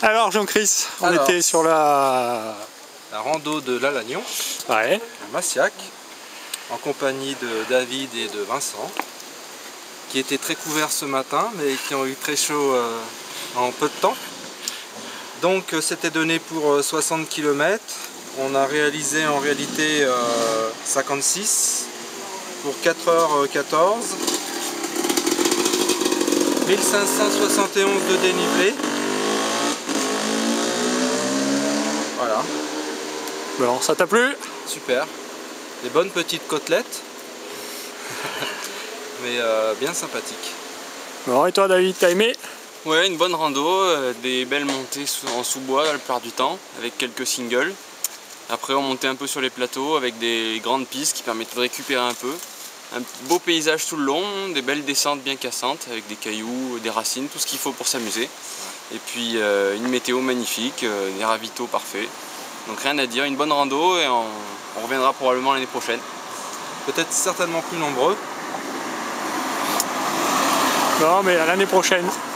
Alors Jean-Chris, on était sur la rando de l'Alagnon, ouais. à Massiac, en compagnie de David et de Vincent, qui étaient très couverts ce matin, mais qui ont eu très chaud en peu de temps. Donc c'était donné pour 60 km. On a réalisé en réalité 56 pour 4h14. 1571 de dénivelé. Voilà. Bon, ça t'a plu? Super. Des bonnes petites côtelettes. Mais bien sympathique. Bon, et toi David, t'as aimé? Ouais, une bonne rando, des belles montées en sous-bois la plupart du temps, avec quelques singles. Après on montait un peu sur les plateaux avec des grandes pistes qui permettaient de récupérer un peu. Un beau paysage tout le long, des belles descentes bien cassantes avec des cailloux, des racines, tout ce qu'il faut pour s'amuser. Et puis une météo magnifique, des ravitaux parfaits. Donc rien à dire, une bonne rando et on reviendra probablement l'année prochaine. Peut-être certainement plus nombreux. Non mais à l'année prochaine.